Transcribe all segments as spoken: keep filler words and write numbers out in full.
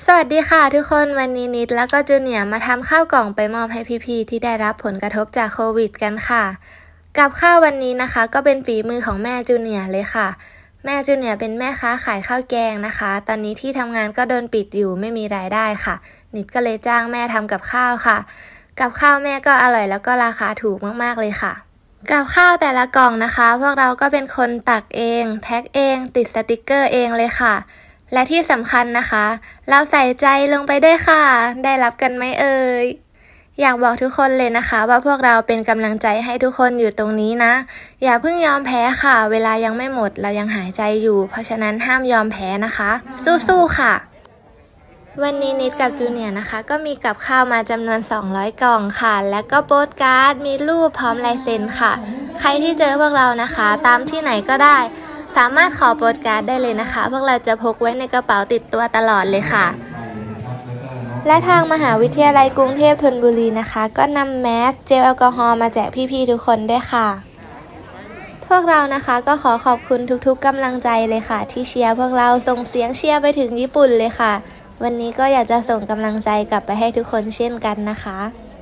สวัสดีค่ะทุกคนวันนี้นิดแล้วก็จูเนียร์มาทำข้าวกล่องไปมอบให้พี่ๆที่ได้รับผลกระทบจากโควิดกันค่ะกับข้าววันนี้นะคะก็เป็นฝีมือของแม่จูเนียร์เลยค่ะแม่จูเนียร์เป็นแม่ค้าขายข้าวแกงนะคะตอนนี้ที่ทำงานก็โดนปิดอยู่ไม่มีรายได้ค่ะนิดก็เลยจ้างแม่ทำกับข้าวค่ะกับข้าวแม่ก็อร่อยแล้วก็ราคาถูกมากๆเลยค่ะกับข้าวแต่ละกล่องนะคะพวกเราก็เป็นคนตักเองแพ็คเองติดสติกเกอร์เองเลยค่ะและที่สำคัญนะคะเราใส่ใจลงไปด้วยค่ะได้รับกันไหมเอ่ยอยากบอกทุกคนเลยนะคะว่าพวกเราเป็นกำลังใจให้ทุกคนอยู่ตรงนี้นะอย่าเพิ่งยอมแพ้ค่ะเวลายังไม่หมดเรายังหายใจอยู่เพราะฉะนั้นห้ามยอมแพ้นะคะสู้ๆค่ะวันนี้นิดกับจูเนียร์นะคะก็มีกับข้าวมาจำนวนสองร้อยกล่องค่ะและก็โปสการ์ดมีรูปพร้อมลายเซ็นค่ะใครที่เจอพวกเรานะคะตามที่ไหนก็ได้สามารถขอโปสการ์ดได้เลยนะคะพวกเราจะพกไว้ในกระเป๋าติดตัวตลอดเลยค่ะและทางมหาวิทยาลัยกรุงเทพธนบุรีนะคะก็นำแมสเจลแอลกอฮอล์มาแจกพี่ๆทุกคนด้วยค่ะพวกเรานะคะก็ขอขอบคุณทุกๆกำลังใจเลยค่ะที่เชียร์พวกเราส่งเสียงเชียร์ไปถึงญี่ปุ่นเลยค่ะวันนี้ก็อยากจะส่งกำลังใจกลับไปให้ทุกคนเช่นกันนะคะ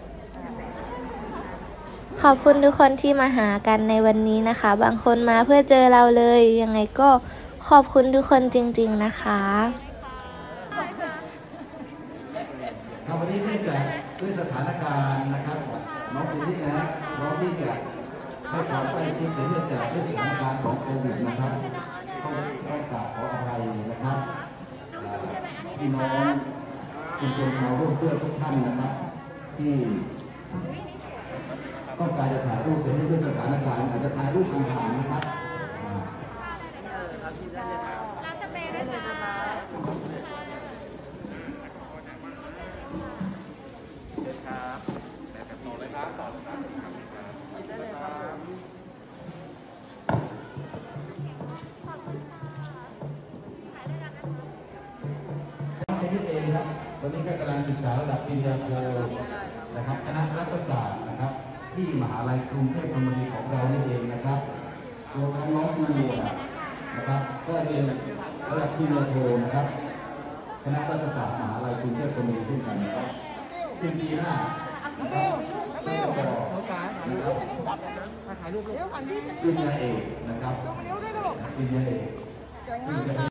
ขอบคุณทุกคนที่มาหากันในวันนี้นะคะบางคนมาเพื่อเจอเราเลยยังไงก็ขอบคุณทุกคนจริงๆนะคะครับวันนี้เนื่องจากด้วยสถานการณ์นะครับน้องคุณที่นะน้องที่จะให้ความใกล้ชิดเนื่องจากด้วยสถานการณ์ของโควิดนะครับต้องต้องกราบขออภัยนะครับพี่น้องคุณผู้ชมร่วมเพื่อนทุกท่านนะครับที่ต้องการจะถ่ายรูปแต่ด้วยสถานการณ์อาจจะถ่ายรูปห่างๆนะครับวันนี้ก็กำลังศึกษาระดับปริญญาโทนะครับคณะรัฐศาสตร์นะครับที่มหาลัยกรุงเทพธนบุรีของเรานี่เองนะครับตัวน้องๆดูนะครับก็เรียนระดับปริญญาโทนะครับคณะรัฐศาสตร์มหาลัยกรุงเทพธนบุรีด้วยกันนะครับปีปีหน้านะครับปริญญาเอกนะครับปริญญาเอก